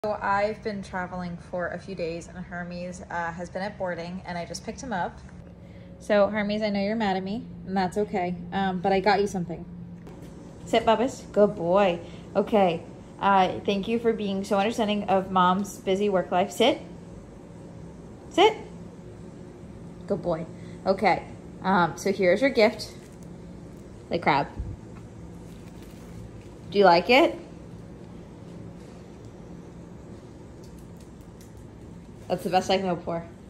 So I've been traveling for a few days and Hermes has been at boarding and I just picked him up. So Hermes, I know you're mad at me and that's okay, but I got you something. Sit, Bubba's. Good boy. Okay, thank you for being so understanding of mom's busy work life. Sit. Sit. Good boy. Okay, so here's your gift. Lay crab. Do you like it? That's the best I can hope for.